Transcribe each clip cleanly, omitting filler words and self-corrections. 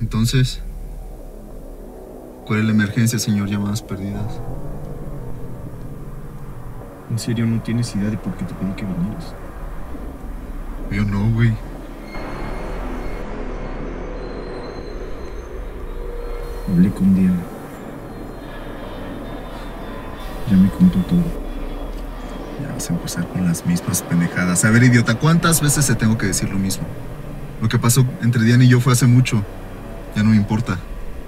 Entonces, ¿cuál es la emergencia, señor Llamadas Perdidas? ¿En serio no tienes idea de por qué te pedí que vinieras? Yo no, güey. Hablé con Diana. Ya me contó todo. Ya vas a empezar con las mismas pendejadas. A ver, idiota, ¿cuántas veces te tengo que decir lo mismo? Lo que pasó entre Diana y yo fue hace mucho. Ya no me importa.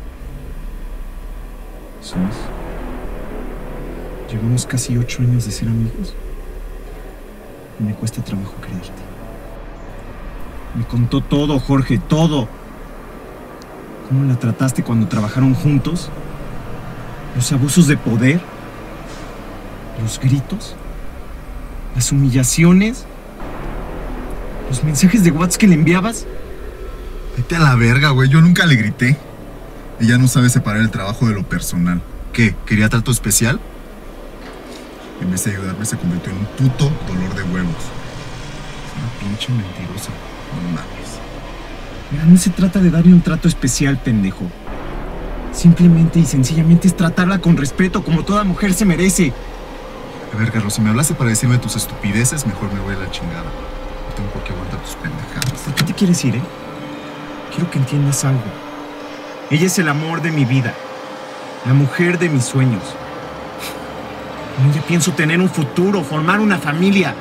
¿Sabes? Llevamos casi 8 años de ser amigos. Y me cuesta trabajo creerte. Me contó todo, Jorge, todo. ¿Cómo la trataste cuando trabajaron juntos? Los abusos de poder. Los gritos. Las humillaciones. Los mensajes de WhatsApp que le enviabas. Vete a la verga, güey. Yo nunca le grité. Ella no sabe separar el trabajo de lo personal. ¿Qué? ¿Quería trato especial? En vez de ayudarme, se convirtió en un puto dolor de huevos. Es una pinche mentirosa. No mames. Mira, no se trata de darle un trato especial, pendejo. Simplemente y sencillamente es tratarla con respeto, como toda mujer se merece. A ver, Carlos, si me hablaste para decirme tus estupideces, mejor me voy a la chingada. No tengo por qué aguantar tus pendejadas. ¿Por qué te quieres ir, Quiero que entiendas algo. Ella es el amor de mi vida. La mujer de mis sueños. Con ella pienso tener un futuro, formar una familia.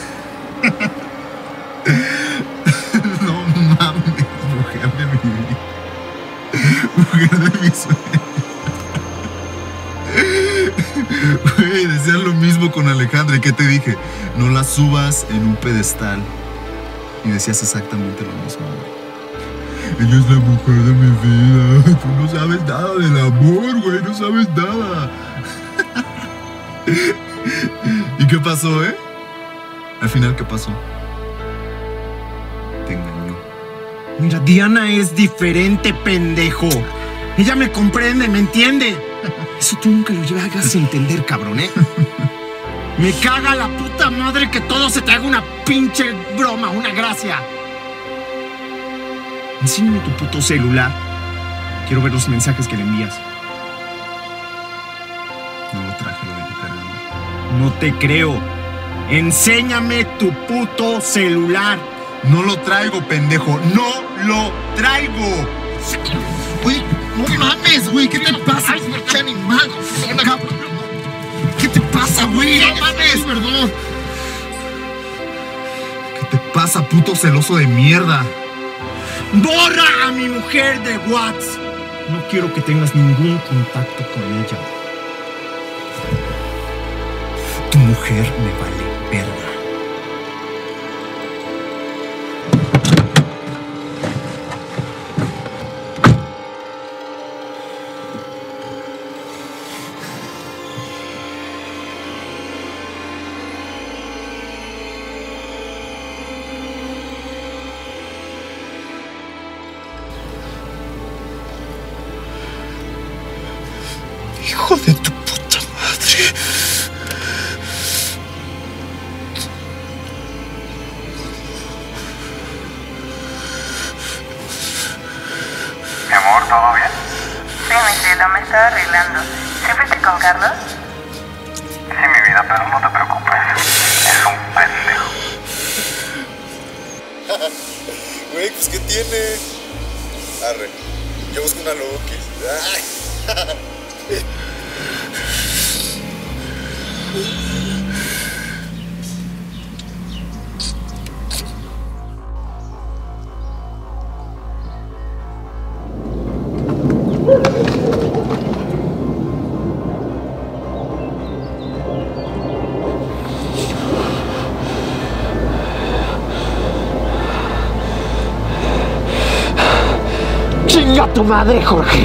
No mames, mujer de mi vida. Mujer de mis sueños. Güey, decías lo mismo con Alejandra. ¿Y qué te dije? No la subas en un pedestal. Y decías exactamente lo mismo, güey. Ella es la mujer de mi vida. Tú no sabes nada del amor, güey. No sabes nada. ¿Y qué pasó, Al final, ¿qué pasó? Te engañó. Mira, Diana es diferente, pendejo. Ella me comprende, me entiende. Eso tú nunca lo llegas a entender, cabrón, Me caga la puta madre que todo se te haga una pinche broma, una gracia. Enséñame tu puto celular. Quiero ver los mensajes que le envías. No lo traje, lo dejé cargando. No te creo. Enséñame tu puto celular. No lo traigo, pendejo. ¡No lo traigo! Güey, no mames, güey. ¿Qué te pasa? ¡Pinche animal! ¿Qué te pasa, güey? ¡No mames! Perdón. ¿Qué te pasa, puto celoso de mierda? ¡Borra a mi mujer de WhatsApp! No quiero que tengas ningún contacto con ella. Tu mujer me vale verga. Hijo de tu puta madre. Mi amor, ¿todo bien? Sí, mi cielo, me estaba arreglando. ¿Sí fuiste con Carlos? Sí, mi vida, pero no te preocupes. Es un pendejo. Güey, pues ¿qué tiene? Arre, yo busco una loquis. ¡Chinga tu madre, Jorge!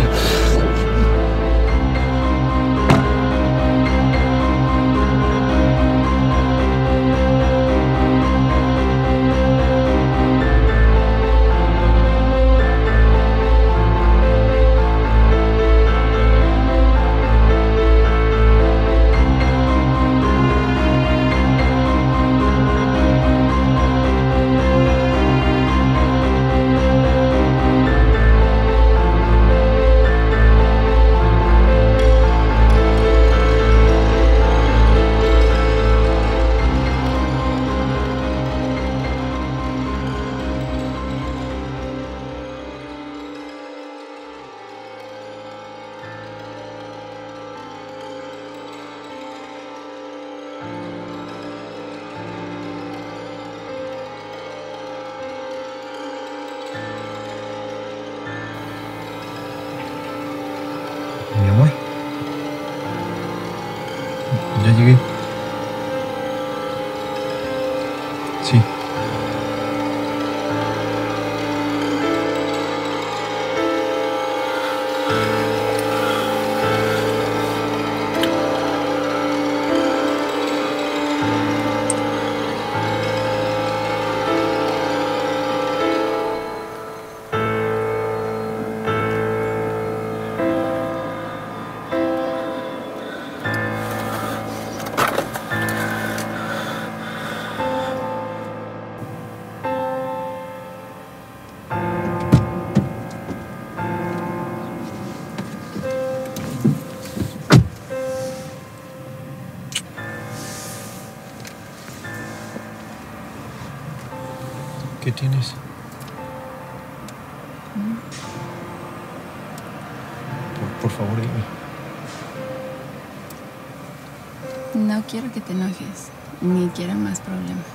Sí. ¿Qué tienes? Por favor, dime. No quiero que te enojes, ni quiero más problemas.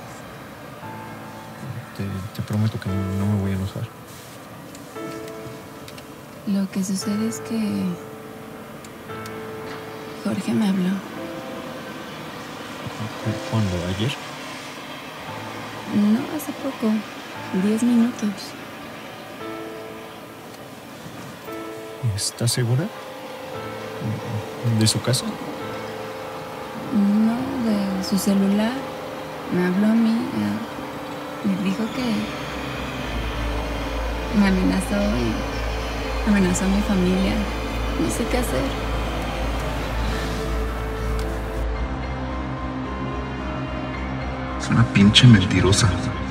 Te prometo que no me voy a enojar. Lo que sucede es que Jorge me habló. ¿Cuándo? ¿Ayer? No, hace poco, 10 minutos. ¿Estás segura? ¿De su casa? No, de su celular. Me habló a mí. Me dijo que me amenazó y amenazó a mi familia. No sé qué hacer. Es una pinche mentirosa.